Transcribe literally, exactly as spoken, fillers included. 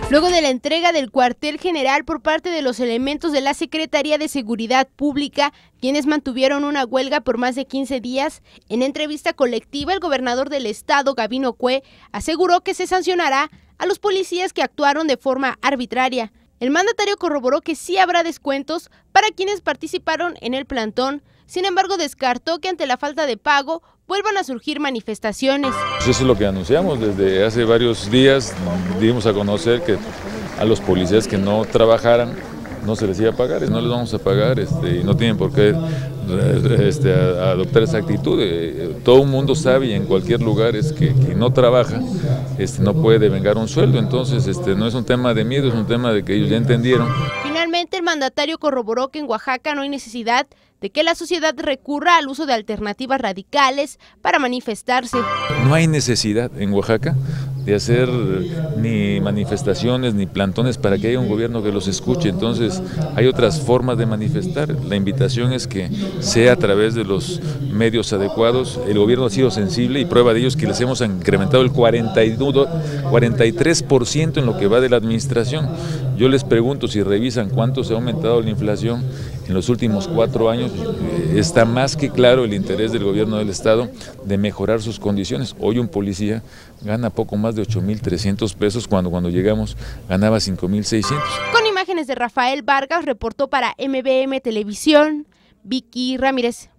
Luego de la entrega del cuartel general por parte de los elementos de la Secretaría de Seguridad Pública, quienes mantuvieron una huelga por más de quince días, en entrevista colectiva el gobernador del estado, Gabino Cue, aseguró que se sancionará a los policías que actuaron de forma arbitraria. El mandatario corroboró que sí habrá descuentos para quienes participaron en el plantón. Sin embargo, descartó que ante la falta de pago vuelvan a surgir manifestaciones. Eso es lo que anunciamos desde hace varios días. Dimos a conocer que a los policías que no trabajaran no se les iba a pagar, no les vamos a pagar este, y no tienen por qué este, adoptar esa actitud. Todo el mundo sabe y en cualquier lugar es que quien no trabaja este, no puede devengar un sueldo, entonces este, no es un tema de miedo, es un tema de que ellos ya entendieron. Finalmente, el mandatario corroboró que en Oaxaca no hay necesidad de que la sociedad recurra al uso de alternativas radicales para manifestarse. No hay necesidad en Oaxaca de hacer ni manifestaciones ni plantones para que haya un gobierno que los escuche, entonces hay otras formas de manifestar. La invitación es que sea a través de los medios adecuados. El gobierno ha sido sensible y prueba de ello es que les hemos incrementado el cuarenta y tres por ciento en lo que va de la administración. Yo les pregunto, si revisan cuánto se ha aumentado la inflación en los últimos cuatro años, está más que claro el interés del gobierno del estado de mejorar sus condiciones. Hoy un policía gana poco más de ocho mil trescientos pesos cuando cuando llegamos ganaba cinco mil seiscientos. Con imágenes de Rafael Vargas, reportó para M B M Televisión, Vicky Ramírez.